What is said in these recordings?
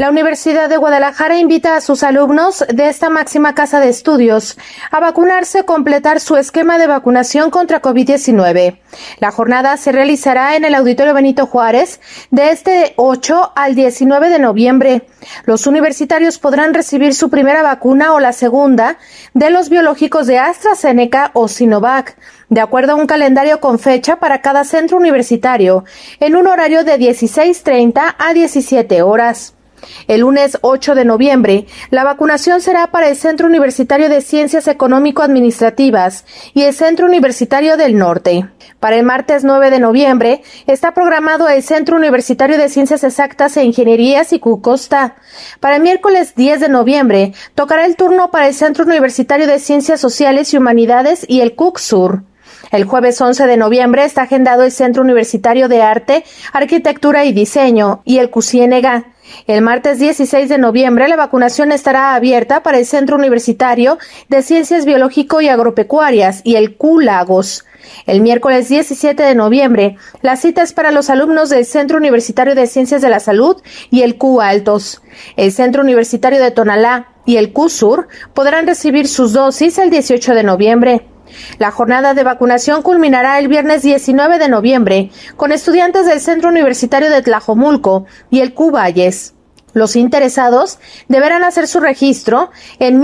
La Universidad de Guadalajara invita a sus alumnos de esta máxima casa de estudios a vacunarse o completar su esquema de vacunación contra COVID-19. La jornada se realizará en el Auditorio Benito Juárez de este 8 al 19 de noviembre. Los universitarios podrán recibir su primera vacuna o la segunda de los biológicos de AstraZeneca o Sinovac, de acuerdo a un calendario con fecha para cada centro universitario, en un horario de 16:30 a 17 horas. El lunes 8 de noviembre, la vacunación será para el Centro Universitario de Ciencias Económico-Administrativas y el Centro Universitario del Norte. Para el martes 9 de noviembre, está programado el Centro Universitario de Ciencias Exactas e Ingenierías y Costa. Para el miércoles 10 de noviembre, tocará el turno para el Centro Universitario de Ciencias Sociales y Humanidades y el CUC Sur. El jueves 11 de noviembre está agendado el Centro Universitario de Arte, Arquitectura y Diseño y el CUCIENEGA. El martes 16 de noviembre la vacunación estará abierta para el Centro Universitario de Ciencias Biológico y Agropecuarias y el CULAGOS. El miércoles 17 de noviembre la cita es para los alumnos del Centro Universitario de Ciencias de la Salud y el CUALTOS. El Centro Universitario de Tonalá y el CUSUR podrán recibir sus dosis el 18 de noviembre. La jornada de vacunación culminará el viernes 19 de noviembre con estudiantes del Centro Universitario de Tlajomulco y el CUValles. Los interesados deberán hacer su registro en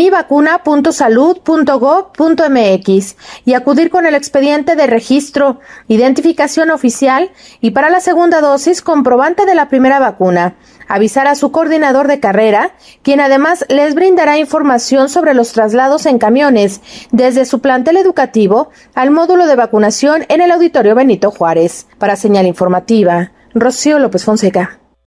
mivacuna.salud.gov.mx y acudir con el expediente de registro, identificación oficial y para la segunda dosis comprobante de la primera vacuna. Avisar a su coordinador de carrera, quien además les brindará información sobre los traslados en camiones desde su plantel educativo al módulo de vacunación en el Auditorio Benito Juárez. Para Señal Informativa, Rocío López Fonseca.